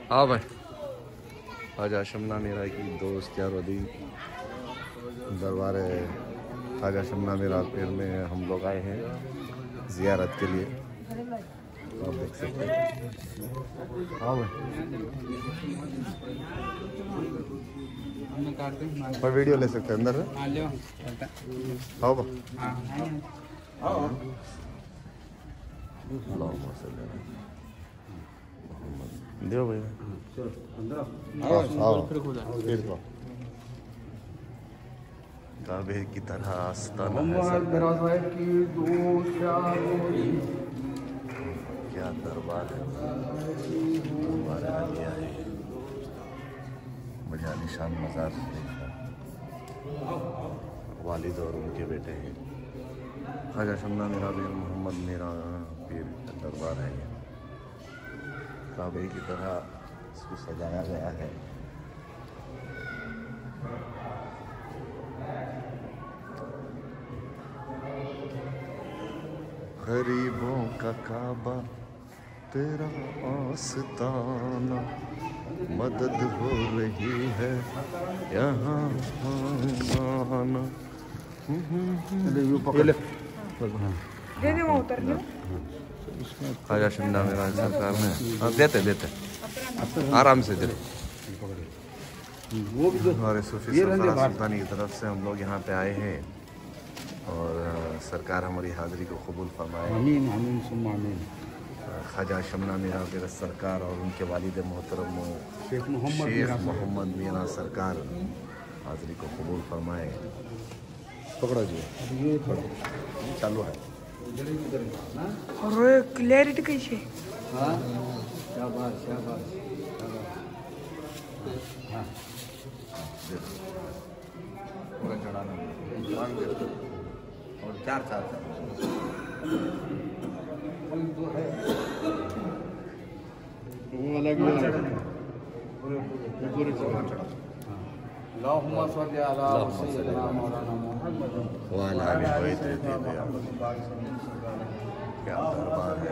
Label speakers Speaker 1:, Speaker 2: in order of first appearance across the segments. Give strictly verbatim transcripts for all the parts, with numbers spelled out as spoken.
Speaker 1: हाँ भाई ख्वाजा शमना मीरा की दोस्त यारोदी दरबार ख्वाजा शमना मीरा पीर में हम लोग आए हैं ज़ियारत के लिए। आप देख सकते हैं। हाँ भाई पर वीडियो ले सकते हैं अंदर से। हाँ भाई दियो भैया काबे की तरह आस्ताना है। क्या दरबार है, दरबार आलिया है, बड़ा निशान मज़ार वालिद और उनके बेटे हैं। ख्वाजा शमना मीरा पीर मोहम्मद मीरा पीर का दरबार है। ये काबे की तरह इसको सजाया गया है। गरीबों का काबा तेरा आस्ताना, मदद हो रही है यहाँ आना। ख्वाजा शमना मीरा सरकार ने हाँ देते देते आराम से देते। हमारे सूफी सुल्तानी की तरफ से हम लोग यहाँ पे आए हैं और सरकार हमारी हाज़िरी को कबूल फरमाए। ख्वाजा शमना मीरा पीर सरकार और उनके वालिद मोहतरम शेख मोहम्मद मीरा सरकार हाज़िरी को कबूल फरमाए। पकड़ो जी चालू है
Speaker 2: और क्लैरिटी कैसे?
Speaker 3: हाँ शाबाश शाबाश हाँ
Speaker 1: पूरा चढ़ाना और चार चार चार
Speaker 3: वो अलग ही पूरे चढ़ा अल्लाहुम्मा सल्ली अला सय्यिदिना मौलाना मुहम्मद
Speaker 1: व अला आलिहि व सहबिहि। क्या दरबार है,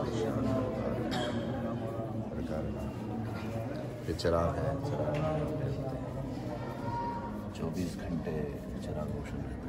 Speaker 1: ये चिराग है, चिराग चौबीस घंटे चिराग रोशन रहता है।